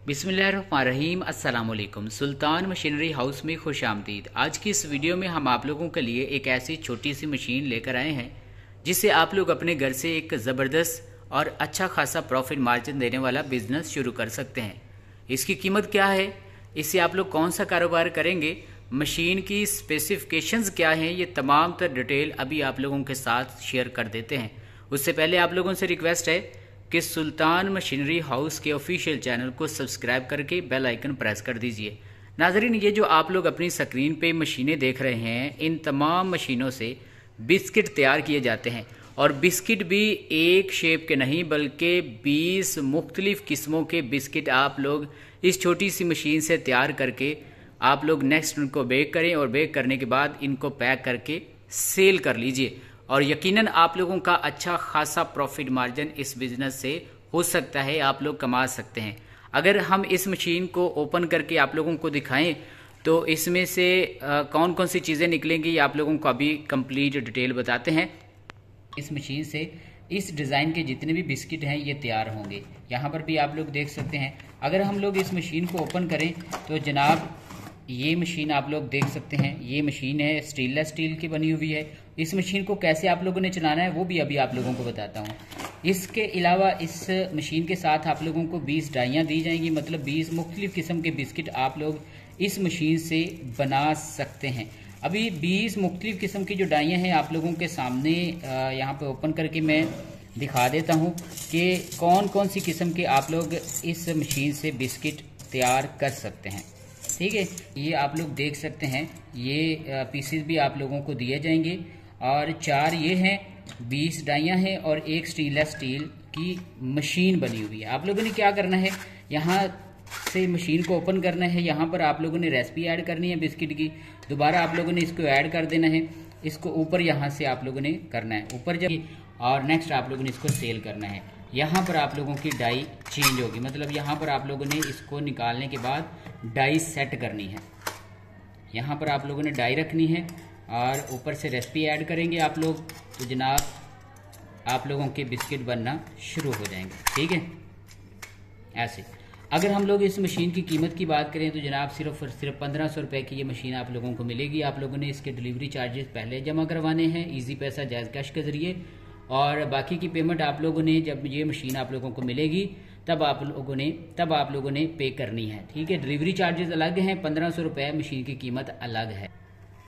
बिस्मिल्लाहिर्रहमानिर्रहीम। अस्सलाम वालेकुम। सुल्तान मशीनरी हाउस में खुश आमदीद। आज की इस वीडियो में हम आप लोगों के लिए एक ऐसी छोटी सी मशीन लेकर आए हैं जिससे आप लोग अपने घर से एक ज़बरदस्त और अच्छा खासा प्रॉफिट मार्जिन देने वाला बिजनेस शुरू कर सकते हैं। इसकी कीमत क्या है, इससे आप लोग कौन सा कारोबार करेंगे, मशीन की स्पेसिफिकेशंस क्या हैं, ये तमाम तर डिटेल अभी आप लोगों के साथ शेयर कर देते हैं। उससे पहले आप लोगों से रिक्वेस्ट है कि सुल्तान मशीनरी हाउस के ऑफिशियल चैनल को सब्सक्राइब करके बेल आइकन प्रेस कर दीजिए। नाजरीन, ये जो आप लोग अपनी स्क्रीन पे मशीनें देख रहे हैं, इन तमाम मशीनों से बिस्किट तैयार किए जाते हैं और बिस्किट भी एक शेप के नहीं बल्कि 20 मुख्तलिफ किस्मों के बिस्किट आप लोग इस छोटी सी मशीन से तैयार करके आप लोग नेक्स्ट उनको बेक करें और बेक करने के बाद इनको पैक करके सेल कर लीजिए और यकीनन आप लोगों का अच्छा खासा प्रॉफिट मार्जिन इस बिज़नेस से हो सकता है, आप लोग कमा सकते हैं। अगर हम इस मशीन को ओपन करके आप लोगों को दिखाएं तो इसमें से कौन कौन सी चीज़ें निकलेंगी आप लोगों को अभी कंप्लीट डिटेल बताते हैं। इस मशीन से इस डिज़ाइन के जितने भी बिस्किट हैं ये तैयार होंगे। यहाँ पर भी आप लोग देख सकते हैं। अगर हम लोग इस मशीन को ओपन करें तो जनाब ये मशीन आप लोग देख सकते हैं, ये मशीन है स्टेनलेस स्टील की बनी हुई है। इस मशीन को कैसे आप लोगों ने चलाना है वो भी अभी आप लोगों को बताता हूँ। इसके अलावा इस मशीन के साथ आप लोगों को 20 डाइयाँ दी जाएंगी, मतलब 20 मुख्तलिफ किस्म के बिस्किट आप लोग इस मशीन से बना सकते हैं। अभी 20 मुख्तलिफ किस्म की जो डाइयाँ हैं आप लोगों के सामने यहाँ पे ओपन करके मैं दिखा देता हूँ कि कौन कौन सी किस्म के आप लोग इस मशीन से बिस्किट तैयार कर सकते हैं। ठीक है, ये आप लोग देख सकते हैं, ये पीसेस भी आप लोगों को दिए जाएंगे और 4 ये हैं, 20 डाइयाँ हैं और एक स्टेनलेस स्टील की मशीन बनी हुई है। आप लोगों ने क्या करना है, यहाँ से मशीन को ओपन करना है, यहाँ पर आप लोगों ने रेसिपी ऐड करनी है बिस्किट की, दोबारा आप लोगों ने इसको ऐड कर देना है, इसको ऊपर यहाँ से आप लोगों ने करना है ऊपर जब, और नेक्स्ट आप लोगों ने इसको सेल करना है। यहाँ पर आप लोगों की डाई चेंज होगी, मतलब यहाँ पर आप लोगों ने इसको निकालने के बाद डाई सेट करनी है। यहाँ पर आप लोगों ने डाई रखनी है और ऊपर से रेसिपी ऐड करेंगे आप लोग, तो जनाब आप लोगों के बिस्किट बनना शुरू हो जाएंगे। ठीक है, ऐसे अगर हम लोग इस मशीन की कीमत की बात करें तो जनाब सिर्फ 1500 रुपये की ये मशीन आप लोगों को मिलेगी। आप लोगों ने इसके डिलीवरी चार्जेस पहले जमा करवाने हैं ईजी पैसा जायज़ कैश के ज़रिए, और बाकी की पेमेंट आप लोगों ने जब ये मशीन आप लोगों को मिलेगी तब आप लोगों ने पे करनी है। ठीक है, डिलीवरी चार्जेस अलग हैं, 1500 रुपये मशीन की कीमत अलग है।